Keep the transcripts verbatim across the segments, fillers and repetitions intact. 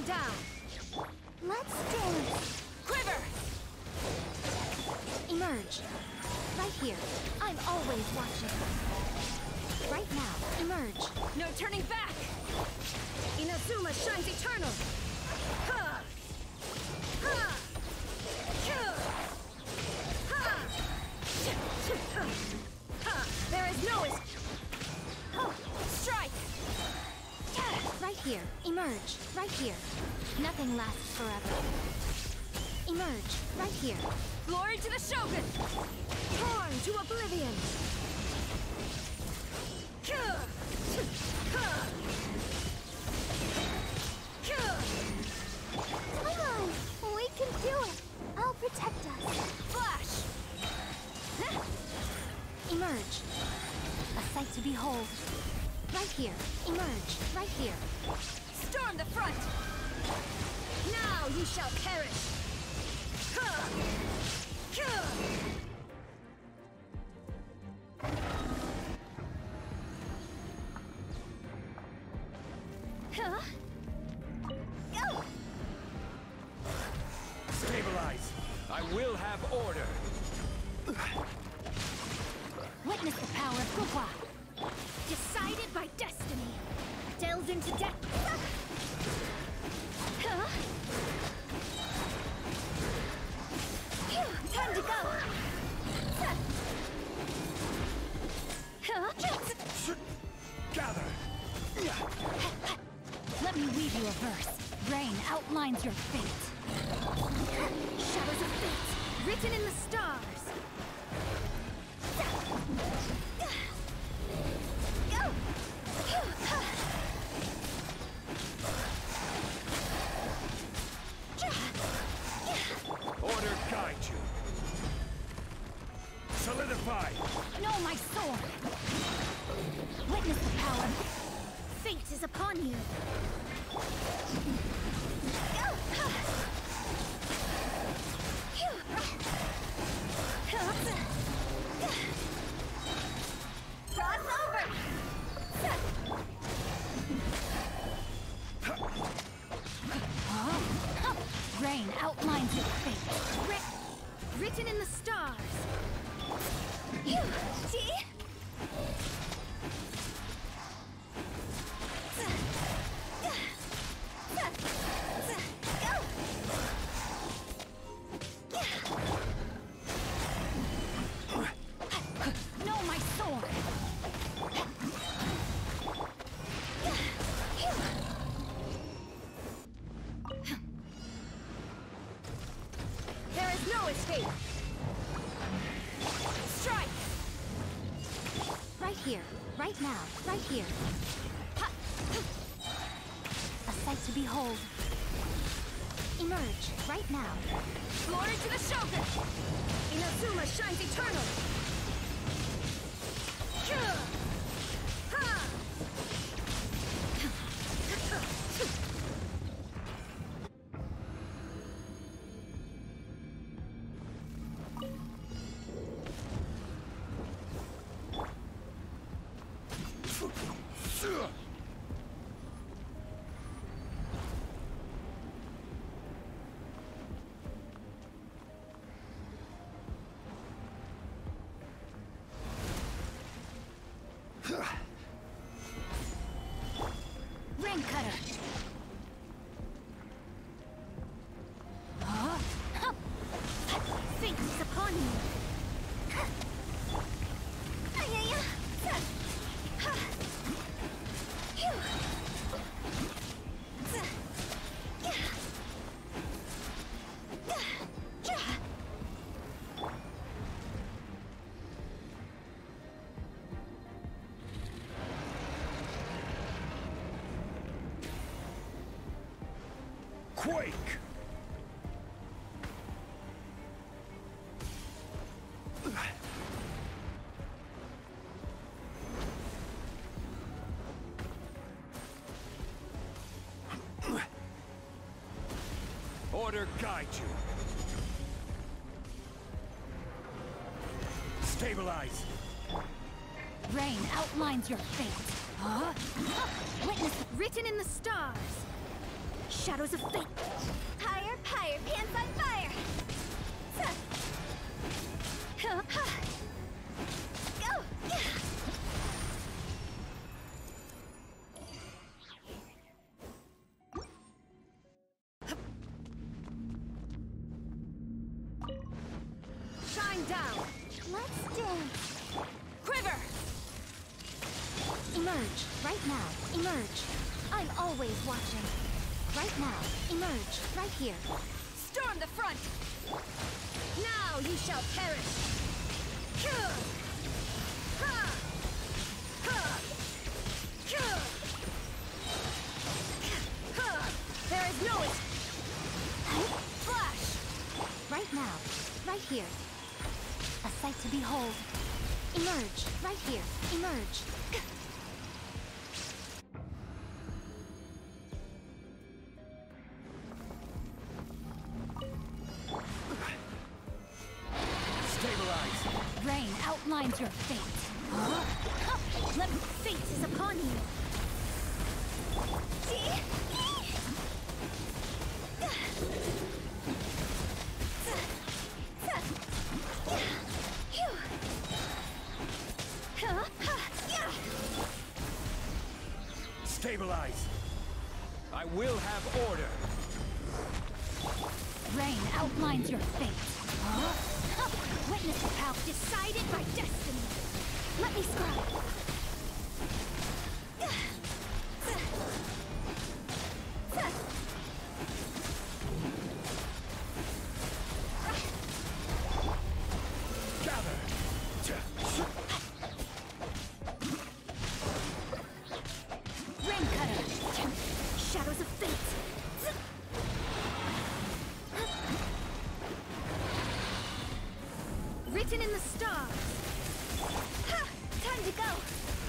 Calm down. Let's dance. Quiver! Emerge. Right here. I'm always watching. Right now. Emerge. No turning back! Inazuma shines eternal! Ha! Ha! Kill! Ha! Ha! There is no es- oh. Strike! Right here. Emerge. Right here. Nothing lasts forever. Emerge. Right here. Glory to the Shogun! Torn to oblivion! Kill! Ha! Kill! Come on! We can do it! I'll protect us. Flash! Emerge. A sight to behold. Right here. Emerge. Right here. Storm the front! Now you shall perish! Ha! Kill! Huh? Go! Stabilize! I will have order! Witness the power of Gukwa! Decided by destiny! Delves into death! Huh? Phew, time to go! Huh? Gather! Let me weave you a verse. Rain outlines your fate. Shadows of fate, written in the stars. Order guide you! Solidify! No, my sword! Witness the power. Fate is upon you. Cross over! Rain outlines your fate. Writ written in the stars. See? No, my sword! There is no escape! Strike! Right here, right now, right here. Ha! A sight to behold. Emerge, right now. Glory to the Shogun! Inazuma shines eternal! Kill! Ha! Ring cutter. Huh? Huh. Fate is upon you. Ayaya. Ha. Phew. Quake! Order guide you. Stabilize. Rain outlines your fate. Huh? Witness written in the stars. Shadows of fate. Higher, higher, pants on fire! Huh. Go! Shine down! Let's dance. Quiver! Emerge, right now. Emerge. I'm always watching. Right now. Emerge, right here. Storm the front! Now you shall perish! Huh. Ha. Ha. Huh. Huh. There is no es- Flash! Right now. Right here. A sight to behold. Emerge, right here. Emerge. Stabilize! Rain outlines your fate. Huh? Let fate is upon you. See? Stabilize! I will have order! Rain outlines your fate. Huh? Witness the path decided by destiny. Let me scribe. Gather! Rain cutter. Shadows of fate. Written in the stars! Ha! Time to go!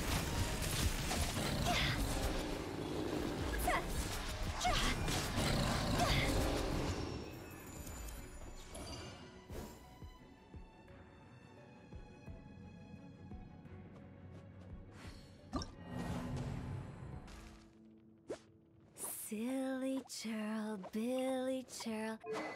Silly churl, Billy churl.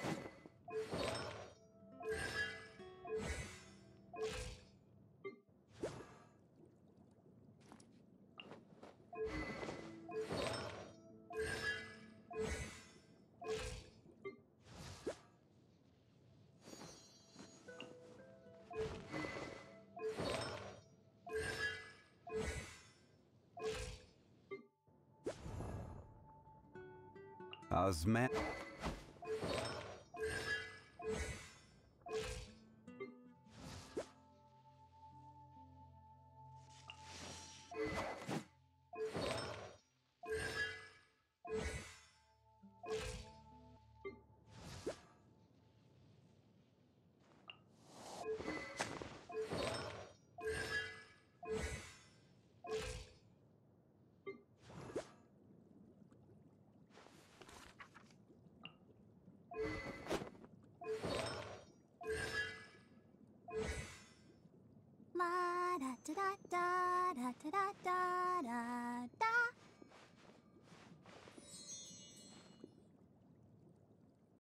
Osman. La da da da da da da da da da.